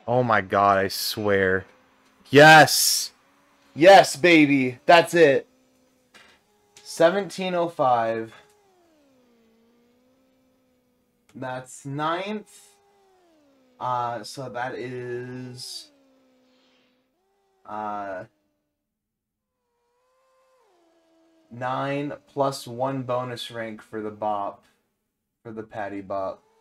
Oh my god, I swear. Yes! Yes, baby! That's it. 1705. That's ninth. So that is uh 9 plus 1 bonus rank for the bop, for the patty bop.